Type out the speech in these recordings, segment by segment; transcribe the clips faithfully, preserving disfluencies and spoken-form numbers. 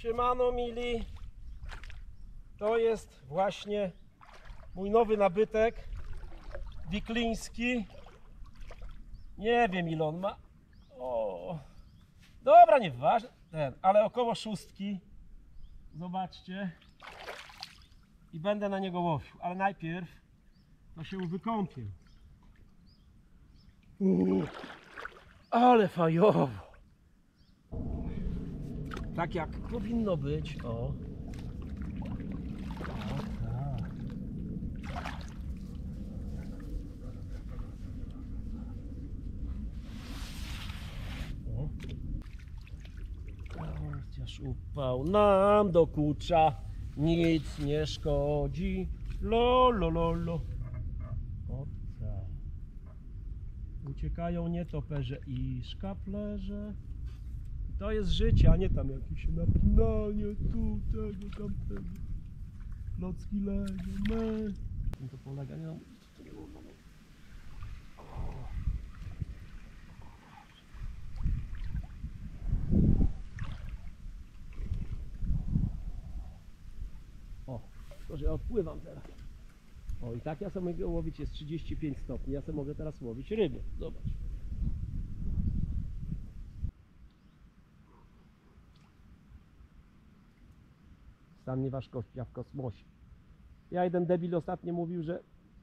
Siemano mili, to jest właśnie mój nowy nabytek wikliński. Nie wiem ile on ma. O, dobra, nieważne, ten, ale około szóstki. Zobaczcie. I będę na niego łowił, ale najpierw to się wykąpię. Uuu, ale fajowo. Tak jak powinno być. O. Chociaż upał nam dokucza, nic nie szkodzi. Lo, lo, lo, lo. O tak. Uciekają nietoperze i szkaplerze. To jest życie, a nie tam jakieś napinanie tu, tego, tamtego. Klocki leżą, me. To polega, nie mam. O, to że ja odpływam teraz. O, i tak ja sobie mogę łowić, jest trzydzieści pięć stopni, ja sobie mogę teraz łowić ryby. Zobacz. Stan nieważkości, a w kosmosie. Ja jeden debil ostatnio mówił, że,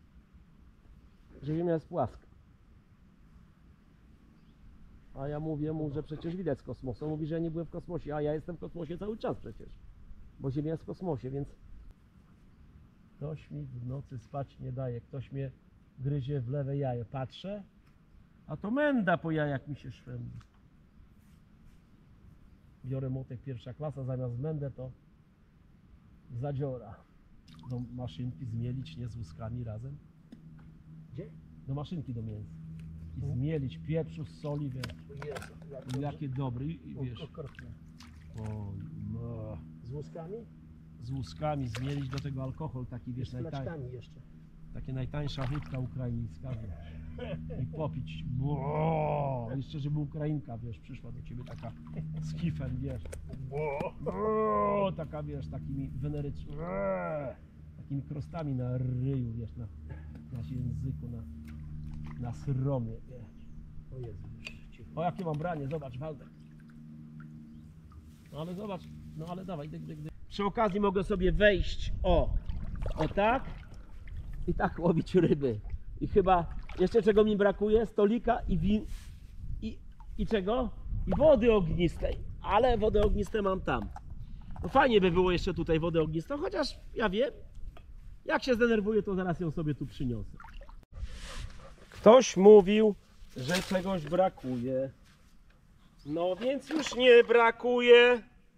że Ziemia jest płaska. A ja mówię mu, że przecież widać z kosmosu. On mówi, że ja nie byłem w kosmosie, a ja jestem w kosmosie cały czas przecież. Bo Ziemia jest w kosmosie, więc ktoś mi w nocy spać nie daje. Ktoś mnie gryzie w lewe jajo. Patrzę, a to menda po jajach mi się szwendzi. Biorę młotek pierwsza klasa, zamiast mędę to zadziora. Do maszynki zmielić, nie z łuskami razem. Gdzie? Do maszynki do mięsa. I zmielić pieprzu, soli, wiesz. Jezu, jak I jakie dobre, i, i wiesz. okropnie. Oj, no. Z łuskami? Z łuskami, zmielić do tego alkohol taki, wiesz, Z najtań, flaczkami jeszcze. takie najtańsza wódka ukraińska, wiesz. I popić. Bo, jeszcze żeby Ukrainka, wiesz, przyszła do ciebie taka z kifem, wiesz. Bo, taka, wiesz, takimi wenerycznymi, takimi krostami na ryju, wiesz, na, na języku, na, na sromie, wiesz. O Jezu, już cicho. O, jakie mam branie, zobacz, Waldek. No ale zobacz, no ale dawaj, dyk, dyk, dyk. Przy okazji mogę sobie wejść, o, o tak, i tak łowić ryby. I chyba jeszcze czego mi brakuje, stolika i win, i, i czego? I wody ognistej, ale wodę ogniste mam tam. No fajnie by było jeszcze tutaj wodę ognistą, chociaż ja wiem, jak się zdenerwuję, to zaraz ją sobie tu przyniosę. Ktoś mówił, że czegoś brakuje. No więc już nie brakuje.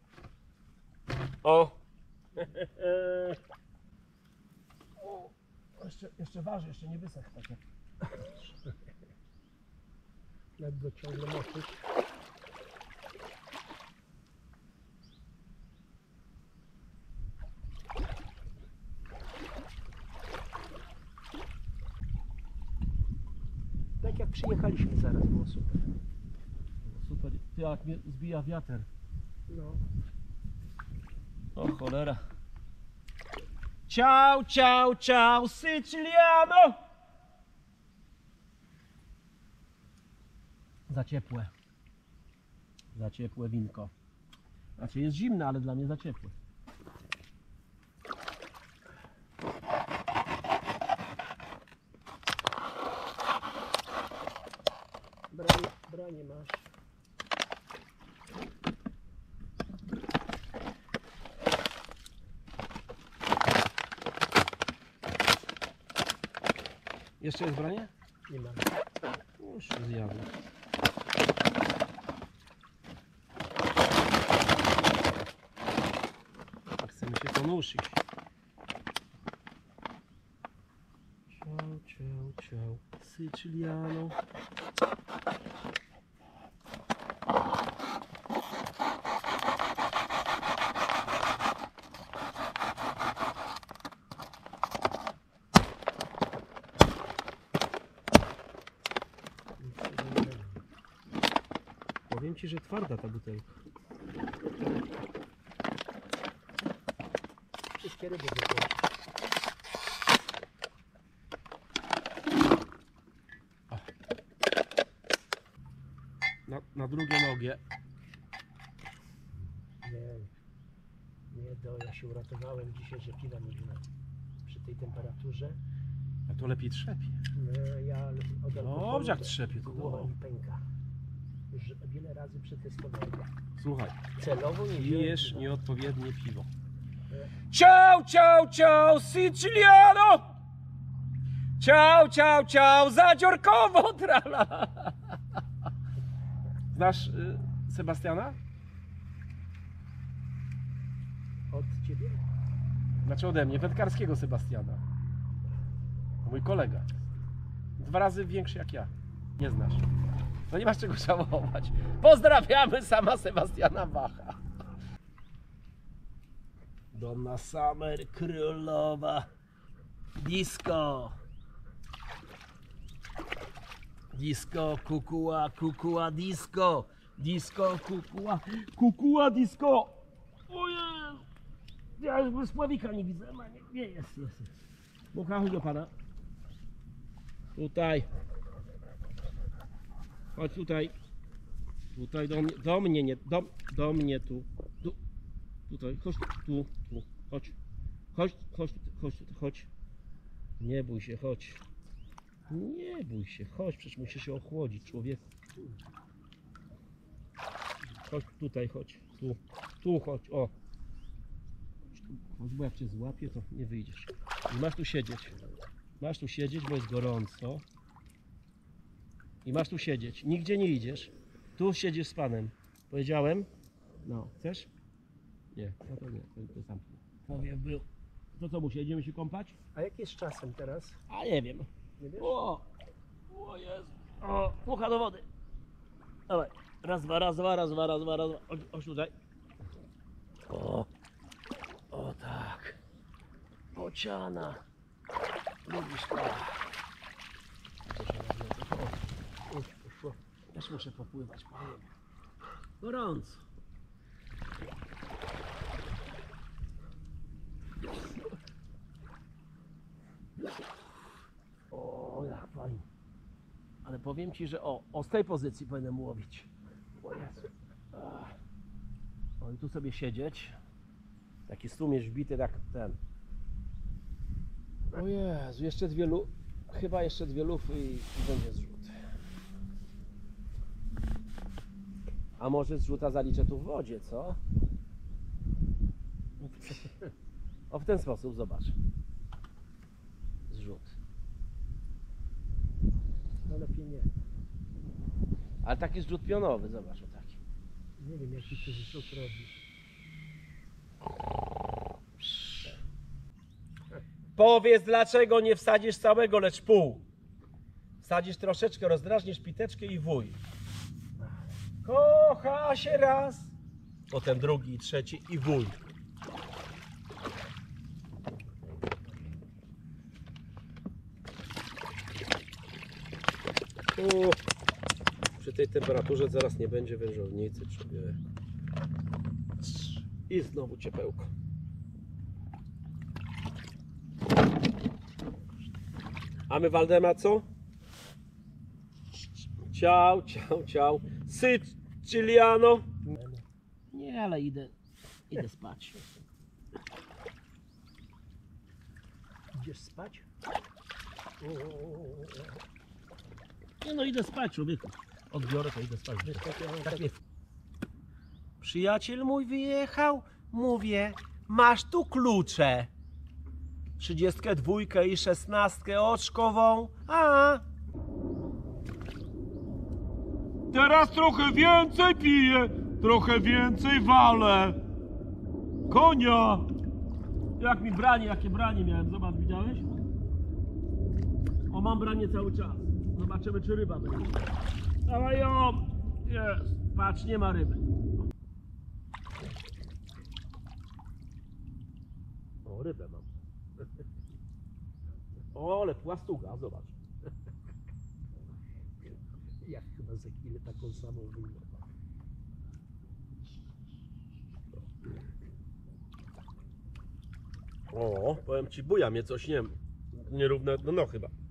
O. O. Jeszcze, jeszcze waży, jeszcze nie wysechł tak jak. Jak go ciągle moczyć. Tak jak przyjechaliśmy zaraz, było super. Super, ty jak mnie zbija wiatr. No. O cholera. Ciao, ciao, ciao, Siciliano! Za ciepłe. Za ciepłe winko. Znaczy jest zimne, ale dla mnie za ciepłe. Branie, branie masz. Jeszcze jest branie? Nie mam. Już się zjadło. Chcemy się ponuszyć. Ciao, ciao, ciao, Siciliano. Powiem ci, że twarda ta butelka. wszystkie ryby wypłyną. Na, na drugie nogie. Nie, nie, do, ja się uratowałem dzisiaj, że piwa nie wziąłem. Przy tej temperaturze. A to lepiej trzepie. No, ja od alkoholu Dobrze jak trzepie, to głowa dobrze. mi pęka. Już wiele razy przetestowałem. Słuchaj, Celowo nie wziąłem pijesz piwa. nieodpowiednie piwo. Ciao, ciao, ciao, Siciliano! Ciao, ciao, ciao, zadziorkowo, trala! Znasz y, Sebastiana? Od ciebie? Znaczy ode mnie, wędkarskiego Sebastiana. Mój kolega. Dwa razy większy jak ja. Nie znasz. No nie masz czego żałować. Pozdrawiamy sama Sebastiana Bacha. Donna Summer, królowa. Disco. Disco, kukuła, kukuła, disco. Disco, kukuła, kukuła, disco. Ojej. Ja już Sławika nie widzę. Ma Nie, nie jest, jest. jest. Mucha, chodź do pana. Tutaj. Chodź tutaj. Tutaj do mnie, do mnie nie, do, do mnie tu. tu. Tutaj, chodź tu, tu, chodź. Chodź, chodź, chodź, chodź. Nie bój się, chodź. Nie bój się, chodź, przecież musisz się ochłodzić, człowieku. Chodź tutaj, chodź. Tu, tu chodź, o. Chodź, bo jak cię złapię, to nie wyjdziesz. I masz tu siedzieć. Masz tu siedzieć, bo jest gorąco. I masz tu siedzieć. Nigdzie nie idziesz. Tu siedzisz z panem. Powiedziałem? No, chcesz? Nie, no to nie, to, to sam. Powiem był. To co, musi, jedziemy się kąpać? A jak jest czasem teraz? A nie wiem. Nie wiesz? O! O Jezu. O, pucha do wody. Dawaj. Raz, dwa, raz, dwa, raz, dwa, raz, dwa, raz, dwa. Chodź, chodź tutaj. O. O tak. Bociana. Lubisz to. Uj, poszło. Też muszę popływać, powiem. Gorąco. O, jak fajnie. Ale powiem ci, że o, o z tej pozycji powinienem łowić. O Jezu. Ach. O i tu sobie siedzieć. Taki stumierz wbity jak ten. O Jezu, jeszcze dwie lu... Chyba jeszcze dwie lufy i, i będzie zrzut. A może zrzuta zaliczę tu w wodzie, co? O, w ten sposób, zobacz. Zrzut. No lepiej nie. Ale taki zrzut pionowy, zobacz, o taki. Nie wiem jaki ty zrzut robisz. Powiedz, dlaczego nie wsadzisz całego, lecz pół. Wsadzisz troszeczkę, rozdrażnisz piteczkę i wuj. Kocha się raz. Potem drugi i trzeci i wuj. U, przy tej temperaturze zaraz nie będzie wężownicy, człowiek. I znowu ciepełko. A my Waldema co? Ciao, ciao, ciao. Siciliano. Nie, ale idę, idę spać. Idziesz spać? Nie no, idę spać, człowieku. Odbiorę to, idę spać. Wiesz, tak ja mam Tak tak, nie. Przyjaciel mój wyjechał, mówię, masz tu klucze. Trzydziestkę dwójkę i szesnastkę oczkową, a Teraz trochę więcej piję, trochę więcej walę. Konia! jak mi branie, jakie branie miałem, zobacz, widziałeś? O, mam branie cały czas. Zobaczymy, czy ryba będzie. Dawaj ją! Jest, patrz, nie ma ryby. O, rybę mam. O, ale płastuga, zobacz. jak chyba za chwilę taką samą wyjmę. O, powiem ci, buja mnie coś, nie wiem, nierówne dno chyba.